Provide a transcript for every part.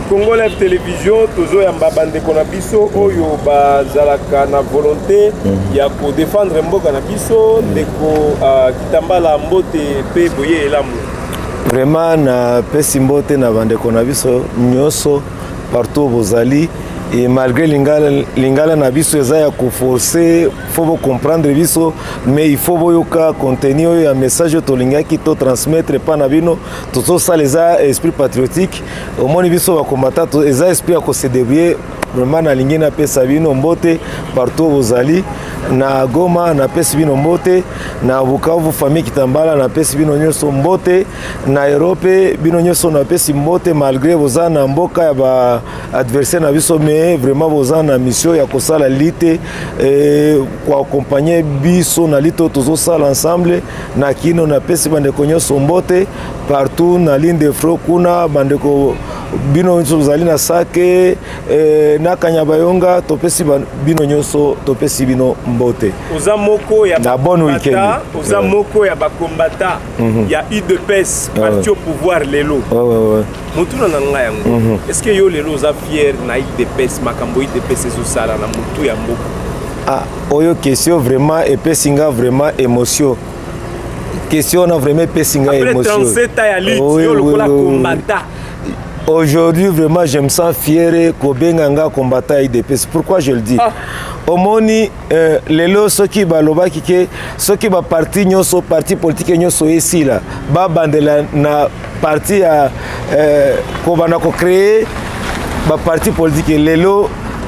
Congo Live Télévision tozo ya mbabande kona biso oyo bazalaka na volonté ya ko défendre mboka na biso ndeko kitambala mbote pe boye elamu. Vraiment na pesi mbote na bande kona biso nyoso partout bozali. Et malgré lingala na biso eza ya forcer, faut comprendre biso, mais il faut boyoka contenir ya message to lingaki to transmettre pas na bino tout ça les esprit patriotique au moins biso ba combattre eza esprit à se débrouiller vraiment na lingena pesa bino mbote partout bozali na Goma na pesa bino mbote na Bukavu famille Kitambala na pesa bino nyoso mbote na Europe bino nyoso na pesa mbote malgré bozana mboka ya ba adversaire na biso mais vraiment bozana mission ya kosala lite kwa accompagner biso na lito tozo sala ensemble na kino na pesa bandeko nyoso mbote partout na ligne de front kuna bandeko bino nyoso zali na Sake na Kanyabayonga topesi bino nyoso topesi bino mbote oza moko ya na bon week-end oza moko ya bakombata ya UDPS parti au pouvoir lelo mutuna na nga yango est-ce que yo lelo oza fier na UDPS makambo UDPS ezo sala na mutu ya mboka oyo question vraiment epesinga vraiment émotion question na vraiment epesinga émotion après 37 ans ya lutte yo lokola kombata. Aujourd'hui, vraiment, je me sens fier qu'Obenganga combattant IDPS. Pourquoi je le dis? Au moni, les lots, ceux qui baloba kike, ceux qui ba parti nyoso parti politique nyoso ici là, ba bandela na parti à kobana ko créer ba parti politique les lots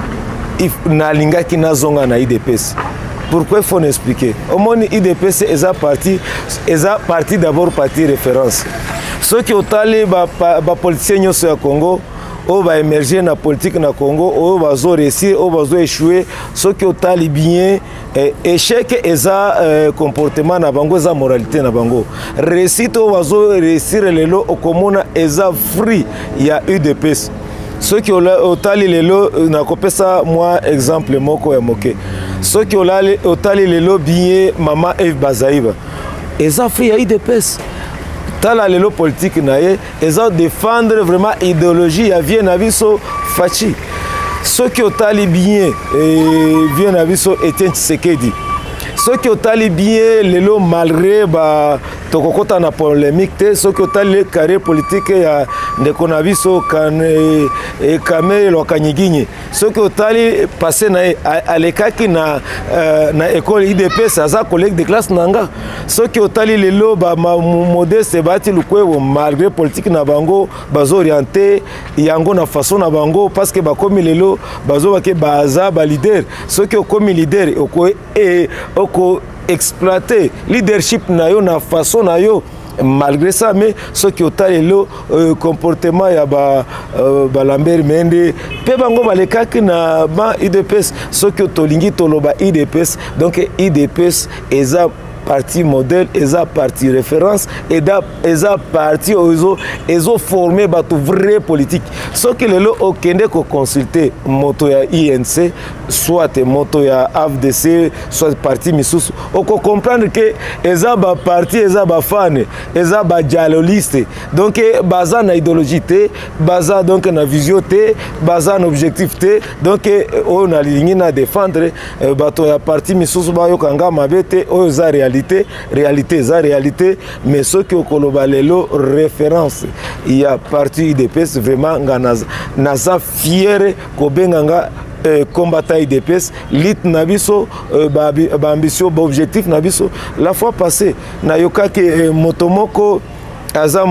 na linga ki na zonga na IDPS. Pourquoi il faut expliquer? Au moni IDPS est parti d'abord parti référence. Ceux qui ont allé les politiciens au Congo, ils ont émergé dans la politique au Congo, ils ont réussi, ils ont échoué. Ceux qui ont allé bien, échec et comportement, ils ont moralité. Réussite, ils ont réussi les lots au Commun, ils ont free, il y a eu des pistes. Ceux qui ont allé les lots, moi, exemple, ceux qui ont allé les lots bien, Maman Eve Bazaïba, ils ont free, il y a eu des pistes. Tala lelo politique naye ezao défendre vraiment idéologie ya vie na biso fachi ceux qui otali bien vie na biso Etienne Tshisekedi ceux qui otali bien lelo malgré ba tokokota na polémique te ceux qui otali carrière politique ya ndeko na biso Kame Lokanyiginyi ceux qui otali passé na alekaki na école IDPS aza collègue de classe nanga ceux qui otali lelo ba modeste bati lukwewo malgré politique na bango bazo orienté yango na façon na bango parce que ba komi lelo bazo ke baza ba leader ceux qui komi leader oko exploiter leadership na yo na façon na yo malgré ça mais ceux qui ont le comportement ya Lambert Mende pe bango balekaki na ba IDPS ceux qui ont lingi toloba IDPS donc IDPS eza parti modèle, eza parti référence, eza parti ils ont formé batu vrai politique. Ce que les lots au Kende ko consulter moto ya INC, soit moto ya AFDC, soit parti Misusu, on ko comprendre que eza ba parti, eza ba fan, eza ba dialoliste. Donc baza na idéologie te, baza donc na vision te, baza na objectif te. Donc on a ligne na défendre bato ya parti Misusu ba yo kanga mabete o za réalité, mais ceux qui ont colobalelo référence, il y a parti IDPS vraiment naza fier kobenganga combattant IDPS, lit nabiso, ambition, objectif nabiso. La fois passée, na yoka ke motomoko aza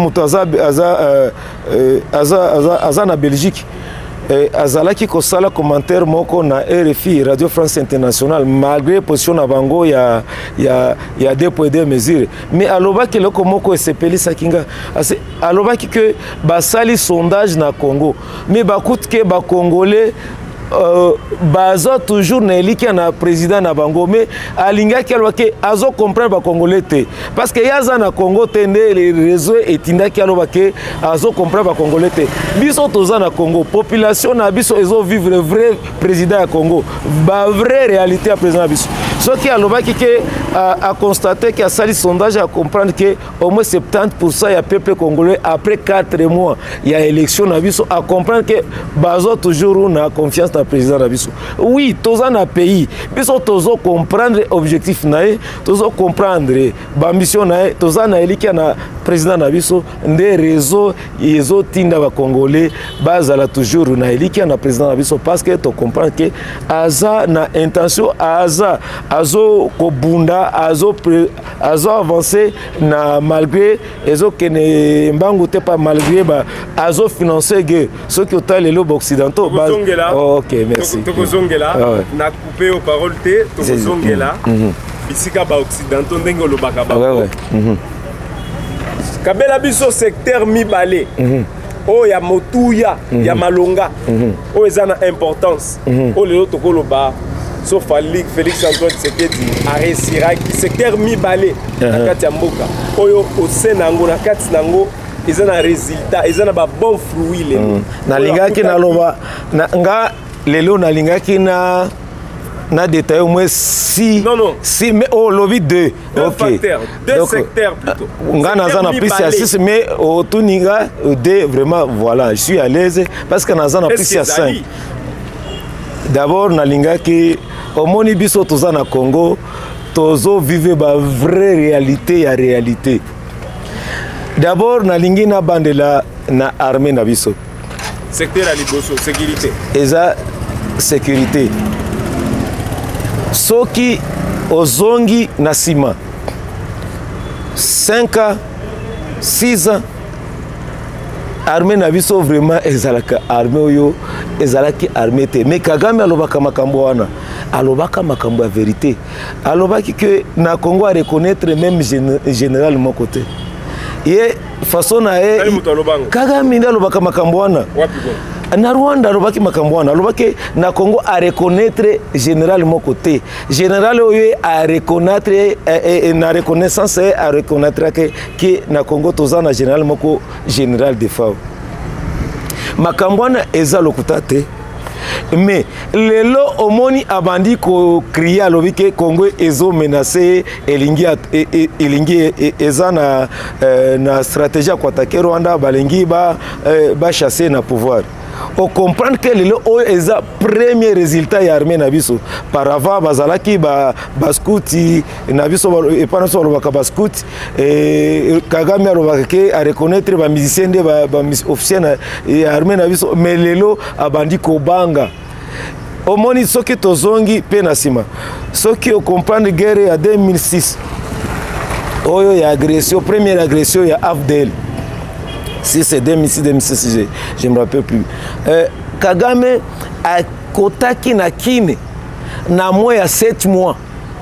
na Belgique. Azalaki kosala commentaire moko na RFI Radio France Internationale malgré position na bango ya 2.2 mesures mais alobaki loko moko esepeli sakinga alobaki que basali sondage na Congo mais bakut ke ba congolais baza toujours na eliki na président na bango mais alingaki alobaki azo comprendre ba congolais te parce que yaza na Congo tende les réseaux etindaki alobaki azo comprendre ba congolais te biso toza na Congo population na biso ezo vivre vrai président ya Congo ba vraie réalité ya président biso ce qui alobaki que a constaté que a sali sondage à comprendre que au moins 70% ya peuple congolais après 4 mois il y a élection na biso à comprendre que bazo toujours na confiance na président na biso oui toza na pays biso tozo comprendre objectif nae tozo comprendre ba mission nae toza na eliki na président na biso nde réseau yezo tinda ba congolais bazala toujours na eliki na président na biso parce que to comprendre que aza na intention azo kobunda azo avancer na malgré ezo kene mbangu te pas malgré ba azo financer que ceux qui ont les lobes occidentaux OK merci tokozongela na couper aux paroles te tokozongela bisika ba occidentaux ndenge lobaka ba kabela biso secteur mibale o ya motuya ya malonga o ezana importance o lelo tokoloba sauf Félix Antoine Tshisekedi aresira ki secteur mibale na kati ya mboka oyo osenango na kati nango ezana résultat ezana ba bon fruit lelo na lingaki na loba nga lelo na lingaki na détail au moins 6 mais au lobby 2 deux secteurs plutôt nga naza na plus ya 6 mais au tuninga 2 vraiment voilà je suis à l'aise parce que naza na plus ya 5 d'abord na lingaki au moni biso toza na Congo tozo vivre ba vraie réalité ya réalité d'abord na lingi na bandela na armée na biso secteur à liboso sécurité eza sécurité soki ozongi na sima 5 ans 6 ans armée na biso vraiment ezalaka armée oyo ezalaki armée te mais Kagame alobaka makambo wana alobaka makambo ya vérité alobaki que na Congo a reconnaître même général mon côté ye façon na Kagame ndio alobaka makambo wana na Rwanda alobaki makambo wana alobaki na Congo a reconnaître général mon côté général oyo a reconnaître na reconnaissance a reconnaître que na Congo toza na général moko général de FAO makambo wana eza lokuta te mais lelo omoni abandi ko crier alobi ke Congo ezo menacer elingi eza na stratégie kwa attaquer Rwanda balingi ba chasser na pouvoir on comprend que lelo o eza premier résultat ya armée na biso par avant bazalaki ba scouti na biso et pas so lobaka ba scout Kagame alobaka ke a reconnaître ba musicien de ba officier ya armée na biso mais lelo abandi ko banga omoni soki tozongi pe na sima soki o comprendre guerre ya 2006 oyo ya agression première agression ya AFDL si c'est 2006 je me rappelle plus Kagame a kotaki na kine na mois ya 7 mois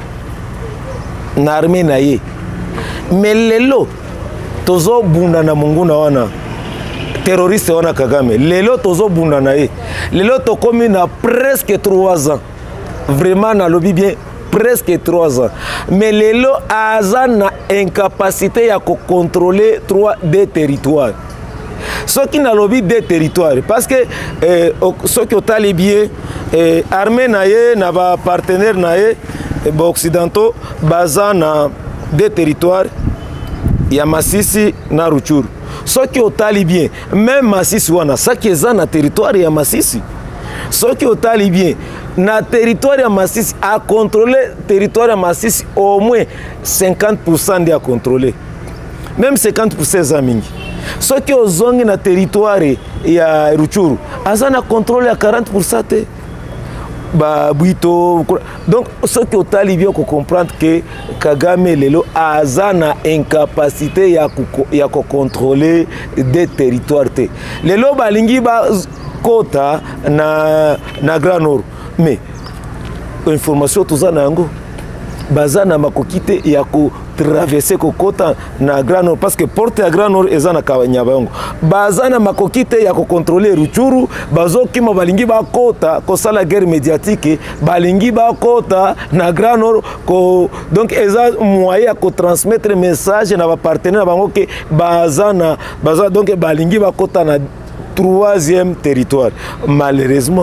na armée na ye mais lelo tozo bunda na munguna wana terroriste wana Kagame lelo tozo bunda na ye lelo tokomi na presque 3 ans vraiment na lobby bien presque 3 ans mais lelo aza na incapacité ya ko contrôler 3 des territoires ce qui n'a lobby des territoires parce que ce qui otali bien armée na ye na ba partenaire na ye occidentaux baza na des territoires ya Masisi na Ruchuru ce qui otali bien même Masisi wana ça qui est na territoire ya Masisi ce qui otali bien na territoire ya Masisi a contrôler territoire ya Masisi au moins 50% de a contrôler même 50% za mingi ce qui ozongi na territoire ya Ruchuru aza na contrôle ya 40% te ba buito donc ce qui otali bien ko comprendre que Kagame lelo aza na incapacité ya ko contrôler des territoires te lelo balingi ba kota na Grand Nord mais information toza na yango baza na makokite ya ko traverser kokota na Grand Nord parce que porte ya Grand Nord eza na Kanyabayongo baza na makokite ya ko contrôler Ruchuru bazokima balingi bakota kosala guerre médiatique balingi bakota na Grand Nord ko donc eza moyen ya ko transmettre message na ba partenaire bango ke baza donc balingi bakota na troisième territoire malheureusement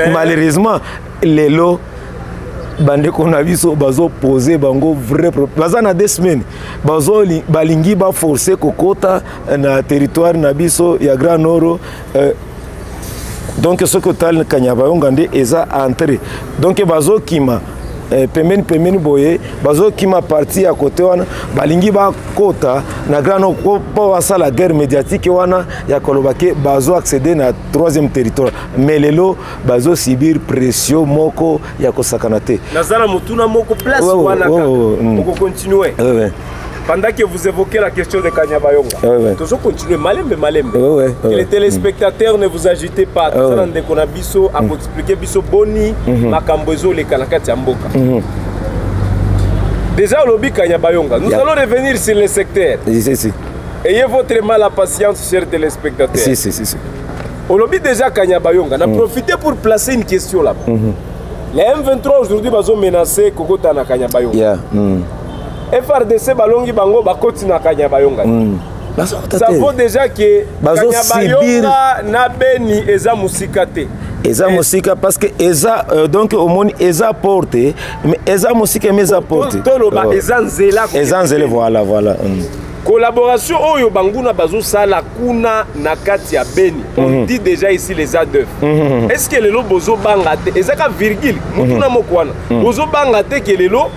lelo bande kona biso bazo poser bango vrai baza na 2 semaines bazo balingi ba forcer kokota na territoire na biso ya Grand Nord donc ce que tal Kanyabayonga nde eza entré donc bazo kima pemeni boye bazo kima parti à côté wana balingi ba kota na Grand Nord po wasa la guerre médiatique wana ya kolobake bazo accéder na 3e territoire mais lelo bazo subir pression moko ya kosakana te nazala mutuna moko place wana moko continuer pendant que vous évoquez la question de Kanyabayonga toujours continuer malembe que les téléspectateurs ne vous agitez pas tout ça ndeko na biso a expliquer biso boni makambo ezo le kanakati ya mboka déjà lobi Kanyabayonga nous allons revenir sur le secteur ayez votre mal à patience chers téléspectateurs si au lobby déjà Kanyabayonga n'a profité pour placer une question là les M23 aujourd'hui bazo menacer kokota na Kanyabayonga FRDC balongi bango bakoti na Kanyabayonga ça vaut déjà que Kanyabayonga na Beni eza musikate eza musika parce que eza donc au monde eza porte mais eza musika mais eza porte toloba eza nzela voilà collaboration oyo banguna bazo sala kuna na kati ya Beni on dit déjà ici les ADF est-ce que lelo bozo banga te ezaka virgule mutuna mokwana bozo banga te que lelo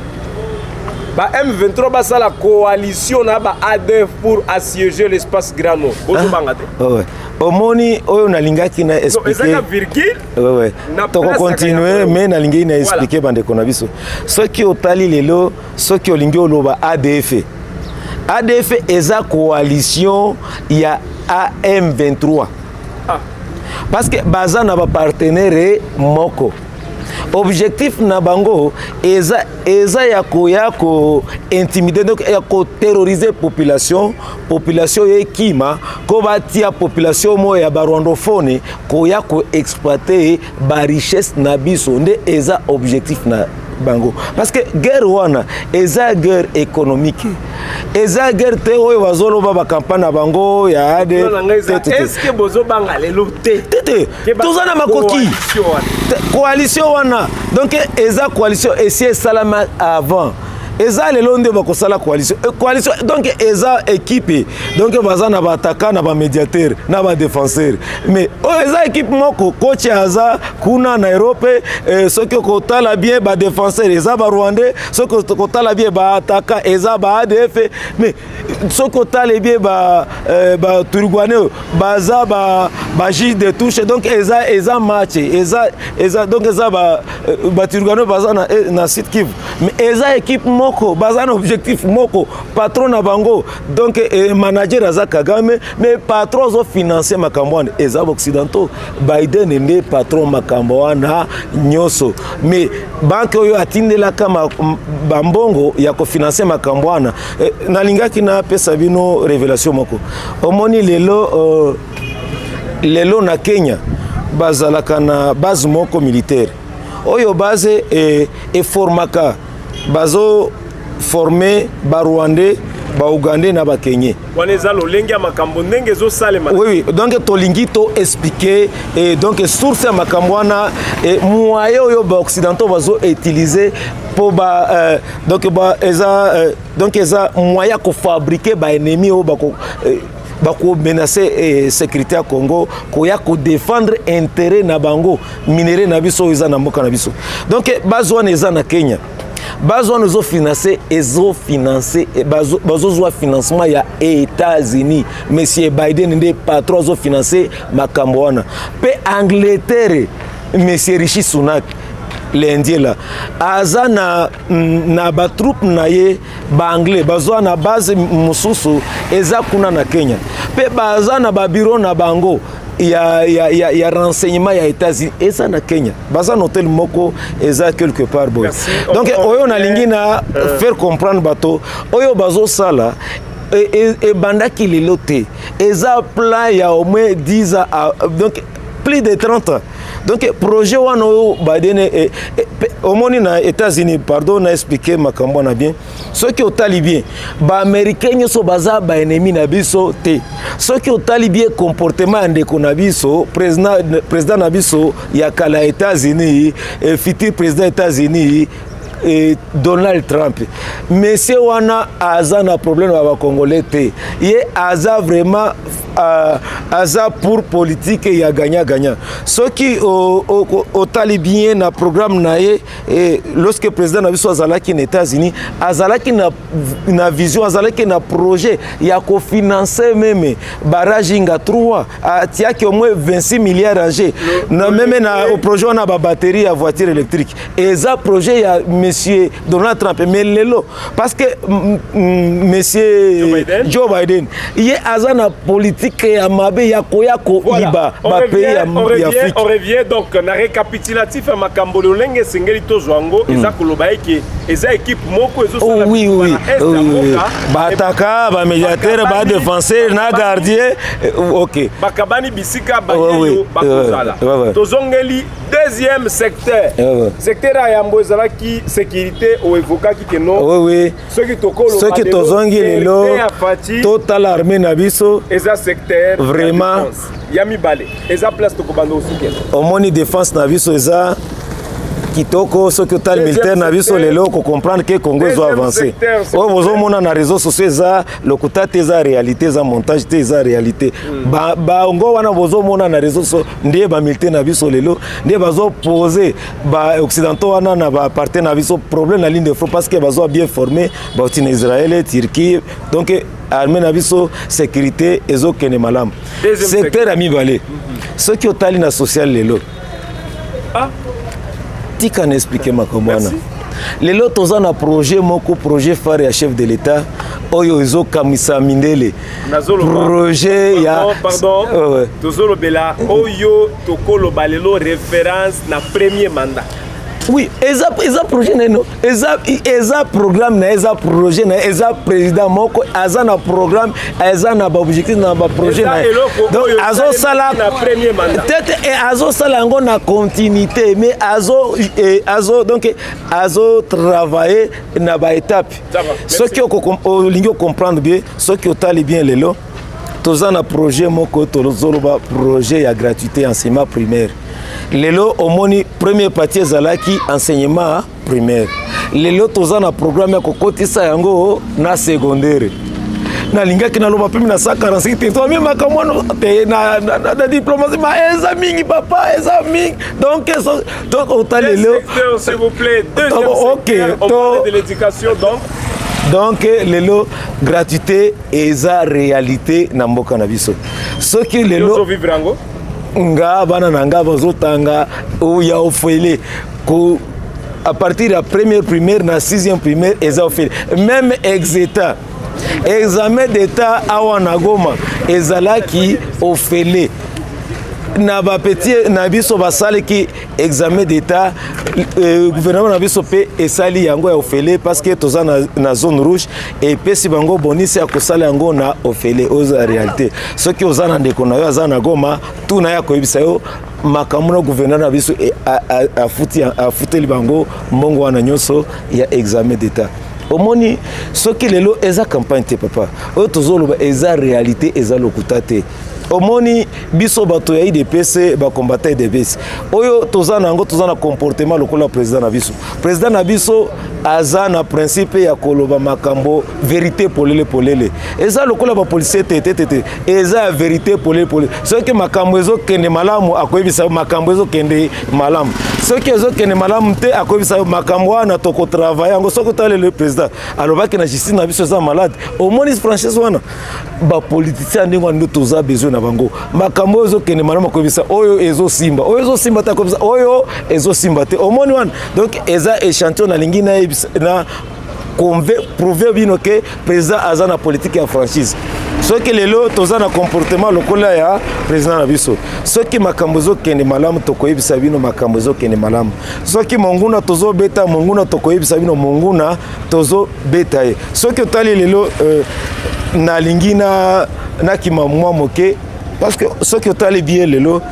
ba M23 basa la coalition na ba ADF pour assiéger l'espace Grand Nord. Bozo bangate. Omoni oyo nalingaki na expliquer. Ezaka virgule. Toko continuer mais nalingi na expliquer bande kona biso. Soki otali lelo, soki olingi oloba ADF. ADF eza coalition ya AM23. Parce que baza na ba partenaire moko. Objectif na bango eza ya ko intimider donc ya ko terroriser population yekima ko batia population mo ya barwandophone ko ya ko exploiter ba richesse na biso nde eza objectif na bango parce que guerre wana eza guerre économique eza guerre te oyo bazolo ba campagne na bango ya ade est-ce que bozo banga lelo te tozana makoki coalition wana donc eza coalition esi salama avant eza lelo nde bakosala coalition donc eza équipe donc bazana ba attaquant na ba médiateur na ba défenseur mais eza équipe moko coach aza kuna na Europe soki kotala bien ba défenseur eza ba Rwandais soki kotala bien ba attaquant eza ba ADF mais soki kotala bien ba Turugwane baza ba juge de touche donc eza match eza donc eza ba Turugwane baza na site Kivu mais eza équipe baza un objectif moko patron na bango donc manager aza Kagame mais patron zo financer makambwana eza occidentaux Biden nde patron makambwana nyoso mais banque oyo atindela kama bambongo ya ko financer makambwana nalingaki na pesa bino révélation moko omoni lelo na Kenya bazalaka na base moko militaire oyo base e formaka bazo formé ba Rwandais ba Ougandais na ba Kenya waneza lolengi makambo ndenge zo salema oui donc tolingi to expliquer et donc source ya makambo wana moyen oyo ba occidentaux bazo utiliser pour ba donc ba eza moyen ko fabriquer ba ennemi o bako menacer sécurité à Congo koya ko défendre intérêt na bango minéraux na biso eza na mboka na biso donc bazwa eza na Kenya bazo nous financer bazo financement ya États-Unis monsieur Biden nde patron zo financer makambo wana pe Angleterre monsieur Rishi Sunak l'Indien là aza na ba troupe na ye ba anglais bazo na base mususu eza kuna na Kenya pe baza na ba bureau na bango ya renseignement ya États-Unis eza na Kenya baza na hôtel moko eza quelque part boy. Donc oyo na lingi na faire comprendre bato oyo bazo sala et bandaki lelo te eza plan ya au moins 10 ans donc plus de 30 ans. Donc projet wana badene au moni na États-Unis pardon na expliquer makambo na bien ceux qui au talibien ba américain so baza ba ennemi na biso te ceux qui au talibien comportement ndeko na biso président na biso ya kala États-Unis futur président États-Unis et Donald Trump. Monsieur wana aza na problème avec Congolais te. Ye aza vraiment aza pour politique ya gagnant. Ce qui au talibien na programme na ye lorsque le président na biso azalaki na États-Unis azalaki na vision azalaki na projet ya cofinancer même barrage Inga 3 atiaki au moins 26 milliards âgé na même na au projet na ba batterie ya voiture électrique et ça projet ya monsieur Donald Trump mais lelo parce que monsieur Joe Biden il a na politique ya mabe ya koyako iba ba pays ya Afrique. On revient donc na récapitulatif ya makambo lolenge sengeli to zwango eza koloba eke eza équipe moko ezo sala oui ba ataka ba médiateur ba défenseur na gardien OK bakabani bisika ba yo bakozala tozongeli deuxième secteur secteur ya mbozala ki sécurité au évoquer qui que non ceux qui tozongi lelo total armée na biso eza secteur vraiment yami balé eza place to kobando aussi au moni défense na biso eza kitoko ceux qui total militaire na biso lelo ko comprendre que Congo zo avancer o bozo mona na réseaux sociaux eza lokuta te eza réalité eza montage te eza réalité ba ngo wana bozo mona na réseaux sociaux ndie ba militaire na biso lelo ndie bazo poser ba occidentaux wana na ba partenaire na biso problème na ligne de front parce que bazo bien formé ba en Israël Turquie donc armée na biso sécurité ezo kene malam secteur ami balé ceux qui otali na social lelo tika n'expliquer makamwana lelo toza na projet moko projet phare ya chef de l'État oyo ezo kamisa mindele projet ya pardon tozolo bela oyo tokolo balelo référence na premier mandat. Oui, eza projet neno, eza programme na eza projet na eza président moko aza na programme eza na ba objectif na ba projet na. Donc azo sala na premier mandat. Tete et azo sala ngo na continuité mais azo donc azo travailler na ba étape. Ce qui au lingo comprendre bien, ce qui au tali bien lelo. Toza na projet moko tozoloba projet ya gratuité enseignement primaire. Lelo omoni premier partie zalaki enseignement primaire. Lelo toza na programme ya kokotisa yango na secondaire. Na lingaki na loba pimi na 145 to même makamwano te na diplomatie ma eza mingi papa eza mingi donc autant lelo s'il vous plaît deuxième secteur on parle de l'éducation donc lelo gratuité eza réalité na mboka na biso soki lelo vivrango nga bana nanga bazotanga ya ofele ko à partir de la première primaire na 6e primaire eza ofele même examen d'état awana Goma ezalaki ofele na ba petit na biso basale ki examen d'état gouvernement na biso pe esali yango ya ofele parce que toza na zone rouge et pesi bango bonisi ya kosala yango na ofele oza réalité ce qui oza na ndeko na yo aza na Goma tout na ya koyebisa yo makambo na gouvernement na biso afuteli bango mbongo wana nyonso ya examen d'état omoni soki lelo eza campagne te papa oyo tozoloba eza réalité eza lokuta te omoni biso bato ya IDPS ba combattant IDPS oyo toza nango toza na comportement lokola président na biso aza na principe ya koloba makambo vérité polele eza lokola ba policier tete eza vérité polele soki makambo ezo kende malamu akoyebisa makambo ezo kende malamu soki ezo kende malamu te akoyebisa makambo wana toko travailler yango soki tale le président alobaki na justice na biso eza malade omoni franchise wana ba politicien ndingo ndo toza besoin na bango makambo ezo kende malamu akoyebisa oyo ezo simba ta akoyebisa oyo ezo simba te omoni wana donc eza échantillon na lingi na prouver bino que président aza na politique ya franchise soki lelo toza na comportement lokola ya président na biso soki makambo ezokende malamu tokoyebisa bino makambo ezokende malamu soki monguna tozobeta monguna tokoyebisa bino monguna tozobeta ye soki otali lelo nalingi nakima mwa moke parce que soki otali bien lelo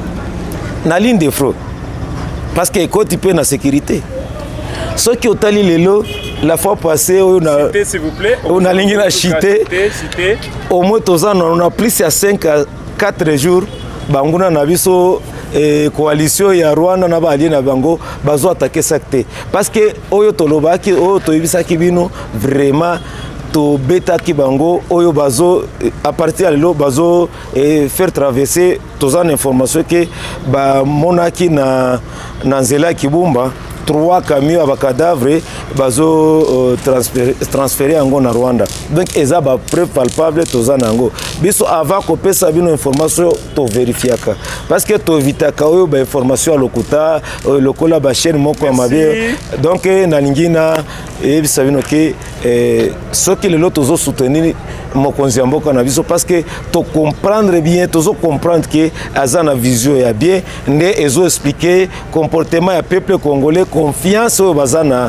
na ligne de front parce que ekoti mpe na sécurité soki otali lelo la fois passée on a lingi na chité au moins on a plus ya 5 à 4 jours banguna na biso coalition ya Rwanda na ba allié na bango bazo attaquer secte parce que oyo tolobaki oyo toyebisaki bino vraiment to beta ki bango oyo bazo à partir de là bazo faire traverser tozan information que ba monaki na nzela kibumba 3 camions à cadavre bazo transféré en Rwanda donc eza ba preuve palpable tozana ngo biso avant ko pesa bino information to vérifiaka parce que to vitaka oyo ba information lokuta lokola ba chaîne moko ya mabe donc na lingina e bisa bino ke soki lelo tozo soutenir mokonzi ya mboka na biso parce que to comprendre bien tozo comprendre que azana vision ya bien nde ezo expliquer comportement ya peuple congolais confiance au bazana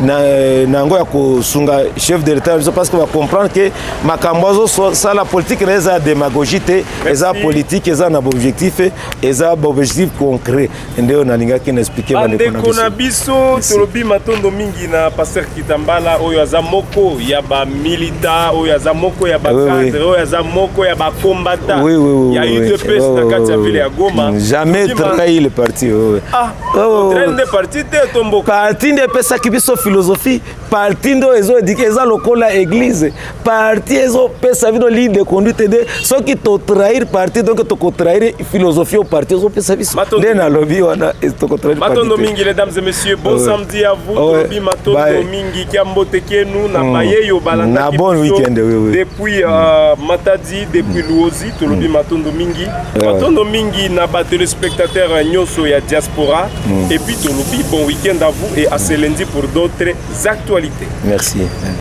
na ngo ya kosunga chef de l'état parce que va comprendre que makambo ça la politique eza démagogie te eza politique eza na objectif eza objectif concret ndio nalinga ki expliquer ba ndeko na biso tolobi matondo mingi na pasteur Kitambala oyo aza moko ya ba milita oyo aza moko ya ba cadre oyo aza moko ya ba combattant ya UDPS na kati ya ville ya Goma jamais trahi le parti train de parti te tombo parti de pesa kibiso philosophie parti ndo ezo éduquer eza lokola église parti ezo pesa vino ligne de conduite de ceux qui to trahir parti donc to trahir philosophie au parti ezo pesa biso nde na lobby wana to trahir parti matondo mingi mesdames et messieurs bon samedi à vous tolobi matondo mingi kiambote kenu na bayeyo balanda na bon week-end depuis Matadi depuis Luozi tolobi matondo mingi na ba téléspectateurs nyoso ya diaspora et puis tolobi bon week-end à vous et à ce lundi pour d'autres actualités. Merci.